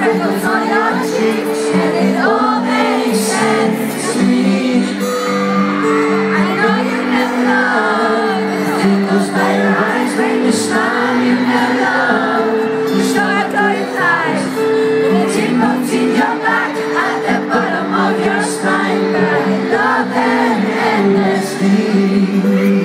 freckles on your cheeks, and it all makes sense to me. I know you never love, the thing goes by your eyes when you smile. You never love, you start going life, the chipmunks in your back at the bottom of your spine. But I love them endlessly.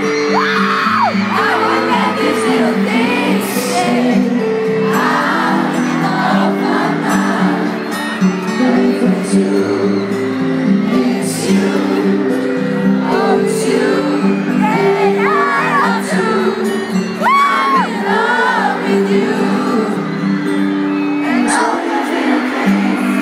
I won't let these little things stay out of my mind. But it's you, it's you, oh it's you, and I too. I'm in love with you, and all your little things.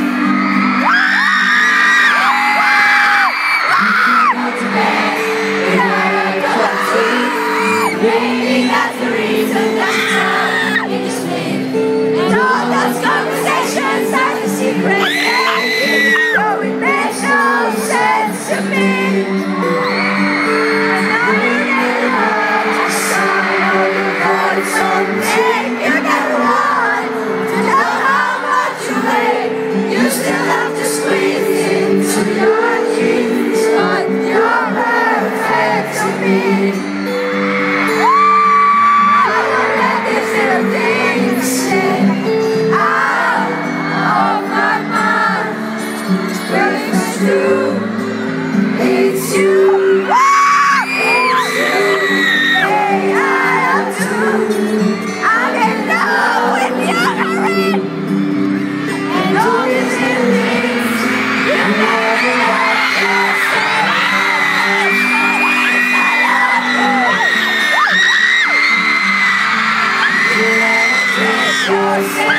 Go to bed, we gotta go to sleep. Maybe that's the reason that you tell in your sleep. And all those conversations are the secrets that I keep. Though it makes no sense to me. I know you never loved, I saw your voice someday. You never want to know how much you weigh. You still have to squeeze into your jeans, but you're perfect to me. It's you, it's you, hey, I am too. I'm in love with your heart, and all these little things you never let yourself. You let yourself.